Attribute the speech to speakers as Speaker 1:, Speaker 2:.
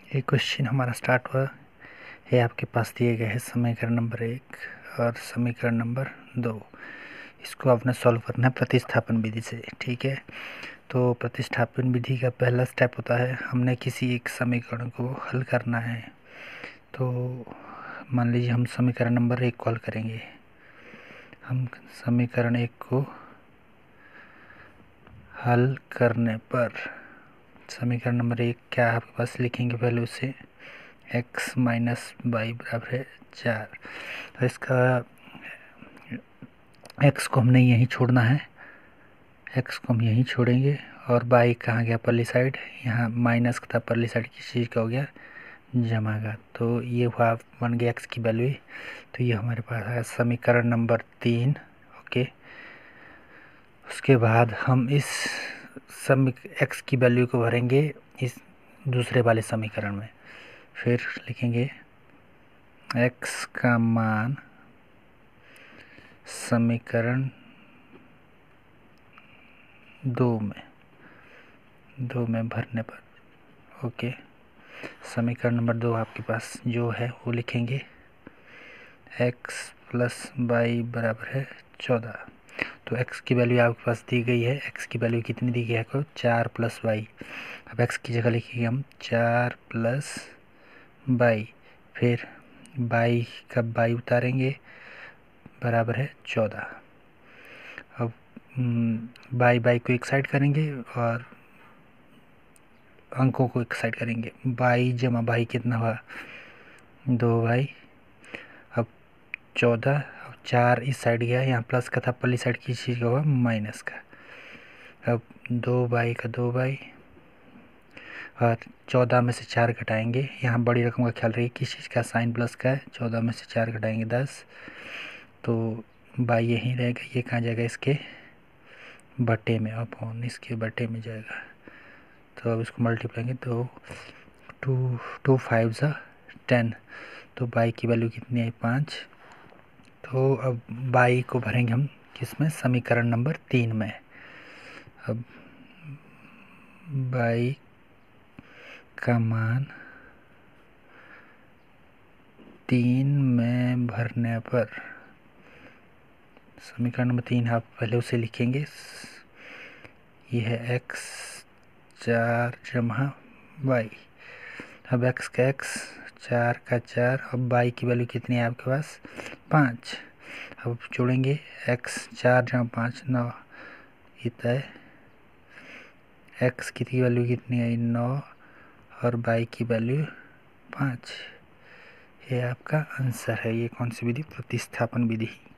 Speaker 1: ये क्वेश्चन हमारा स्टार्ट हुआ है। आपके पास दिए गए हैं समीकरण नंबर 1 और समीकरण नंबर 2। इसको आपने सॉल्व करना है प्रतिस्थापन विधि से। ठीक है, तो प्रतिस्थापन विधि का पहला स्टेप होता है हमने किसी एक समीकरण को हल करना है। तो मान लीजिए हम समीकरण नंबर 1 कॉल करेंगे। हम समीकरण 1 को हल करने पर समीकरण नंबर 1 क्या आपके पास लिखेंगे, पहले उसे x माइनस वाई बराबर है 4। तो इसका x को हमने यहीं छोड़ना है, x को हम यहीं छोड़ेंगे और y कहाँ गया, परली साइड, यहाँ माइनस का था, परली साइड किस चीज़ का हो गया, जमा का। तो ये हुआ बन गया x की वैल्यू। तो ये हमारे पास है समीकरण नंबर 3। ओके, उसके बाद हम इस x की वैल्यू को भरेंगे इस दूसरे वाले समीकरण में। फिर लिखेंगे x का मान समीकरण 2 में भरने पर। ओके, समीकरण नंबर 2 आपके पास जो है वो लिखेंगे x प्लस वाई बराबर है 14। तो x की वैल्यू आपके पास दी गई है। x की वैल्यू कितनी दी गई है आपको, 4 प्लस वाई। अब x की जगह लिखेंगे हम 4 प्लस वाई, फिर वाई का वाई उतारेंगे, बराबर है 14। अब बाई बाई को एक साइड करेंगे और अंकों को एक साइड करेंगे। बाई जमा बाई कितना हुआ, 2 बाई। अब 14, अब 4 इस साइड गया, यहाँ प्लस का था, पल्ली साइड किस चीज़ का हुआ, माइनस का। अब 2 बाई का 2 बाई और 14 में से 4 घटाएंगे, यहाँ बड़ी रकम का ख्याल रखिए, किस चीज़ का, साइन प्लस का है। 14 में से 4 घटाएंगे 10, तो बाई यहीं रहेगा, ये कहाँ जाएगा, इसके बटे में, अपॉन इसके बटे में जाएगा। तो अब इसको मल्टीप्लाई तो 2 5 सा 10। तो बाई की वैल्यू कितनी है, 5। तो अब बाई को भरेंगे हम किस में, समीकरण नंबर 3 में। अब बाई का मान 3 में भरने पर, समीकरण नंबर 3 आप पहले उसे लिखेंगे, ये है x 4 जमा वाई। अब x का x, 4 का 4, अब बाई की वैल्यू कितनी है आपके पास, 5। अब जोड़ेंगे x 4 जमा 5 9, इतना है x की वैल्यू कितनी है, 9, और बाई की वैल्यू 5। ये आपका आंसर है। ये कौन सी विधि, प्रतिस्थापन विधि।